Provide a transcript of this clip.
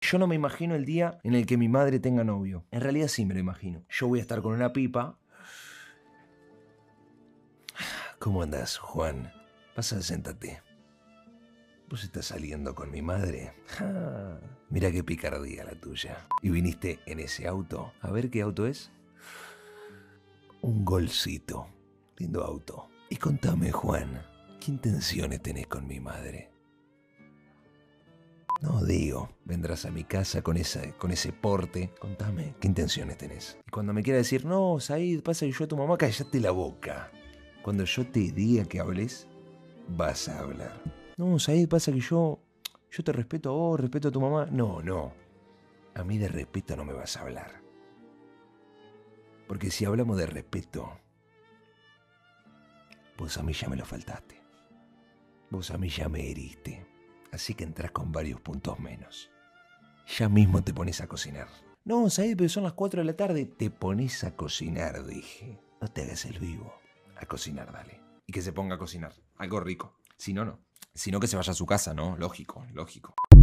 Yo no me imagino el día en el que mi madre tenga novio. En realidad sí me lo imagino. Yo voy a estar con una pipa. ¿Cómo andás, Juan? Pasa, séntate. ¿Vos estás saliendo con mi madre? Mira qué picardía la tuya. ¿Y viniste en ese auto? A ver qué auto es. Un Golcito. Lindo auto. Y contame, Juan, ¿qué intenciones tenés con mi madre? No, digo, vendrás a mi casa con ese porte. Contame, ¿qué intenciones tenés? Y cuando me quiera decir, no, Said, pasa que yo a tu mamá, cállate la boca. Cuando yo te diga que hables, vas a hablar. No, Said, pasa que yo te respeto a vos, respeto a tu mamá. No. A mí de respeto no me vas a hablar. Porque si hablamos de respeto, vos a mí ya me lo faltaste. Vos a mí ya me heriste. Así que entrás con varios puntos menos. Ya mismo te pones a cocinar. No, Said, pero son las 4 de la tarde. Te pones a cocinar, dije. No te hagas el vivo. A cocinar, dale. Y que se ponga a cocinar. Algo rico. Si no, no. Si no, que se vaya a su casa, ¿no? Lógico.